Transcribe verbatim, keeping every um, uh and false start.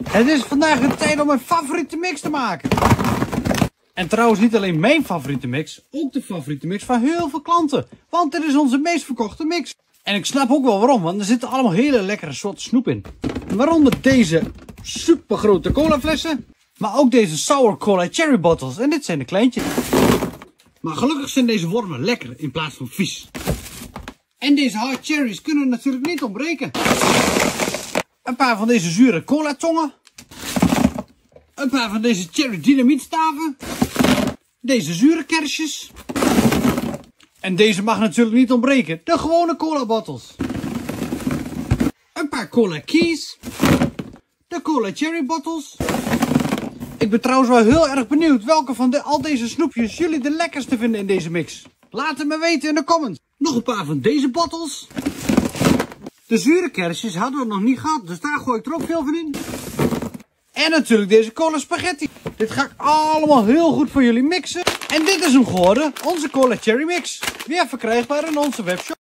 Het is vandaag de tijd om mijn favoriete mix te maken. En trouwens niet alleen mijn favoriete mix, ook de favoriete mix van heel veel klanten. Want dit is onze meest verkochte mix. En ik snap ook wel waarom, want er zitten allemaal hele lekkere soorten snoep in. Waaronder deze super grote cola flessen. Maar ook deze sour cola cherry bottles. En dit zijn de kleintjes. Maar gelukkig zijn deze wormen lekker in plaats van vies. En deze hard cherries kunnen natuurlijk niet ontbreken. Een paar van deze zure cola tongen. Een paar van deze cherry dynamietstaven. Deze zure kersjes. En deze mag natuurlijk niet ontbreken. De gewone cola bottles. Een paar cola keys. De cola cherry bottles. Ik ben trouwens wel heel erg benieuwd welke van de, al deze snoepjes jullie de lekkerste vinden in deze mix. Laat het me weten in de comments. Nog een paar van deze bottles. De zure kersjes hadden we nog niet gehad, dus daar gooi ik er ook veel van in. En natuurlijk deze cola spaghetti. Dit ga ik allemaal heel goed voor jullie mixen. En dit is hem geworden, onze cola cherry mix. Weer verkrijgbaar in onze webshop.